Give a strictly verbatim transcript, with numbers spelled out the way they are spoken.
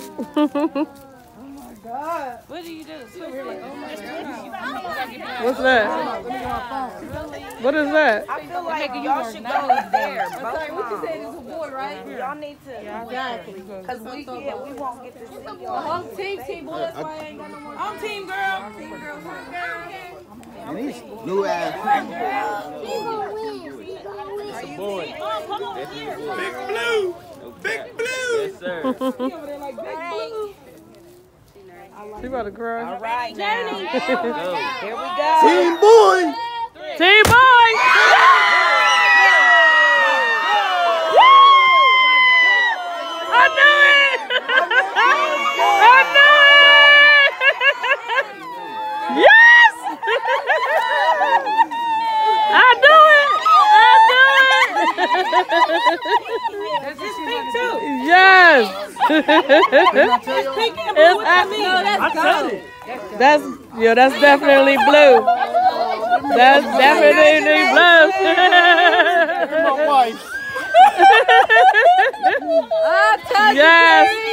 God. What do you do? What's that? What is that? I feel like y'all should go there. Sorry, what you said is a boy, right? Y'all need to. Exactly. Because we, yeah, we won't get to see y'all. Home team, team boy, that's why I ain't got no more. I'm team girl. Team girl, home girl. And these new ass. It's a boy. Oh, come over here. Big blue. Big blue. Yes, sir. She about to cry. All right, now. Go. Here we go. Team boy. Team boy! I knew it! I knew it! Yes! I knew it! I knew it! It's pink too. Yes! Pink and It's blue. I No, that's gold. That's yeah, that's definitely blue. That's definitely blue. My wife. Yes.